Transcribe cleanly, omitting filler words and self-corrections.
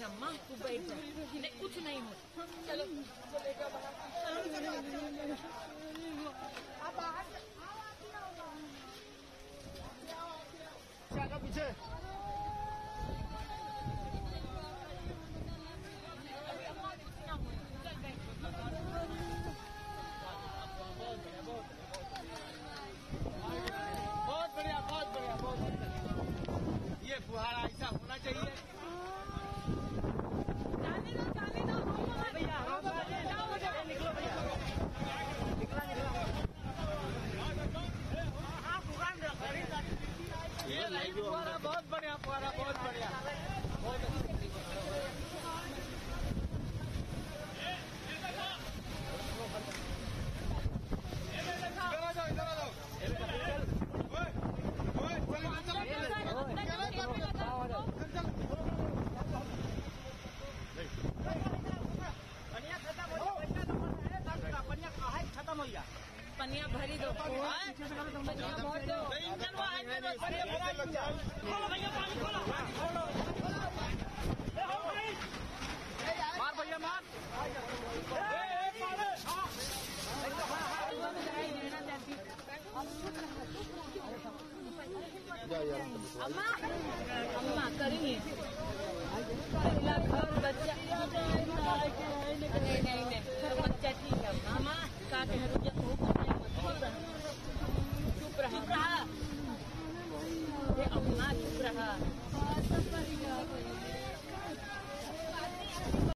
अम्मा तू बैठ जा, नहीं कुछ नहीं हो। चलो पीछे बहुत बढ़िया, बहुत बढ़िया, बहुत बढ़िया। ये फुहारा ऐसा होना चाहिए। जाने दो भैया, निकलो भैया, निकला ये नहीं फुहारा, बहुत बढ़िया फुहारा, बहुत बढ़िया, बहुत खत्म हो गया। पनिया भरी दो, पनिया भर दो। मार भैया मार। अम्मा अम्मा करेंगे बच्चा नहीं बच्चा ठीक है। अम्मा का कह रही चुप रहा अम्मा, चुप रहा।